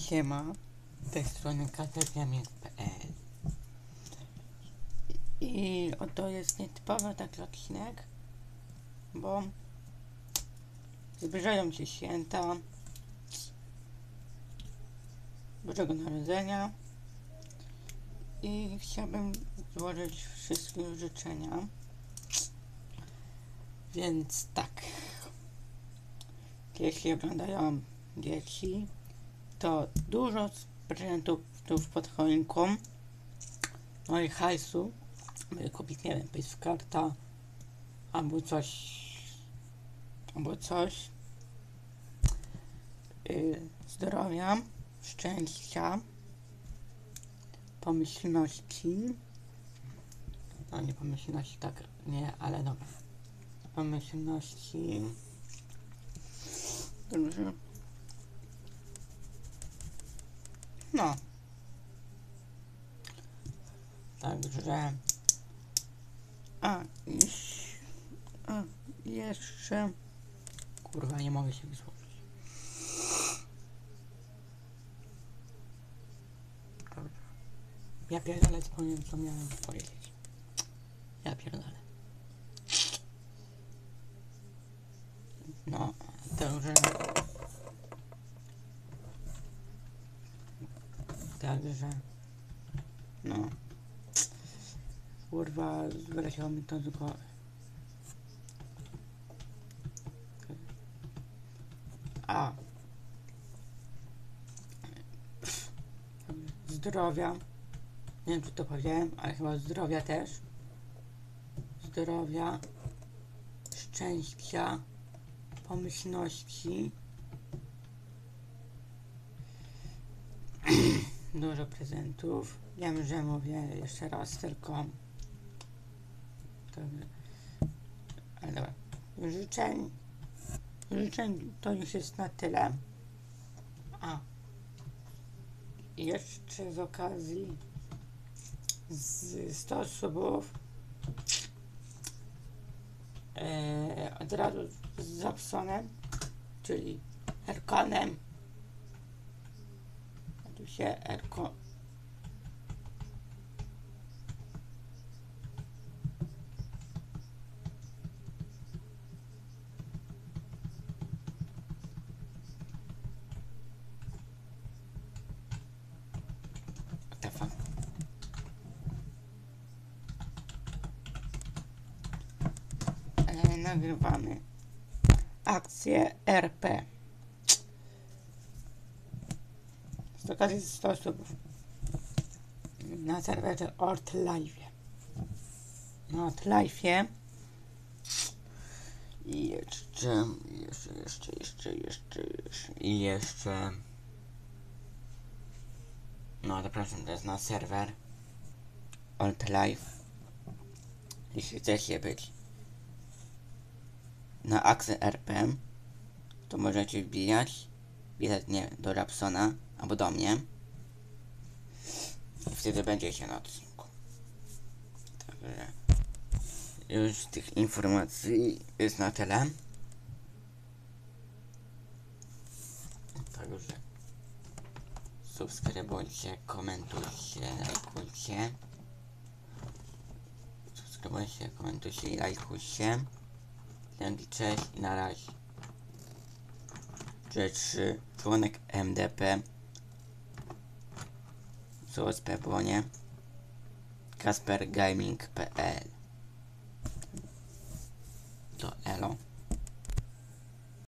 Siema, z tej strony katergaming.pl i oto jest nietypowy taki odcinek, bo zbliżają się święta Bożego Narodzenia i chciałbym złożyć wszystkim życzenia, więc tak, jeśli oglądają dzieci, to dużo prezentów pod choinką, no i hajsu, by kupić, nie wiem, karta albo coś, zdrowia, szczęścia, pomyślności, no nie pomyślności, tak, nie, ale dobra, pomyślności, dobrze. No. Także. Jeszcze. Kurwa, nie mogę się wysłowić. Dobrze. Ja pierdolę, powiem, co miałem powiedzieć. Ja pierdolę. No, także. Także. No. Kurwa, wyleciało mi to z głowy. Zdrowia. Nie wiem, czy to powiedziałem, ale chyba zdrowia też. Zdrowia. Szczęścia. Pomyślności. Dużo prezentów. Wiem, że mówię jeszcze raz tylko. Ale dobra. Życzeń to już jest na tyle. Jeszcze z okazji z 100 subów od razu z Zapsonem, czyli Erkonem. Tu się Erko. Nagrywamy akcję RP z okazji 100 osób na serwerze Ortlife. Na Ortlife i jeszcze no zapraszam teraz na serwer Ortlife. Jeśli chcecie być na akcję RP, to możecie wbijać nie do Rapsona albo do mnie i wtedy będziecie na odcinku. Także już tych informacji jest na tyle. Także subskrybujcie, komentujcie, lajkujcie. Subskrybujcie, komentujcie i lajkujcie. Cześć i na razie. 3 członek MDP z OSP Błonie, katergaming.pl. To elo.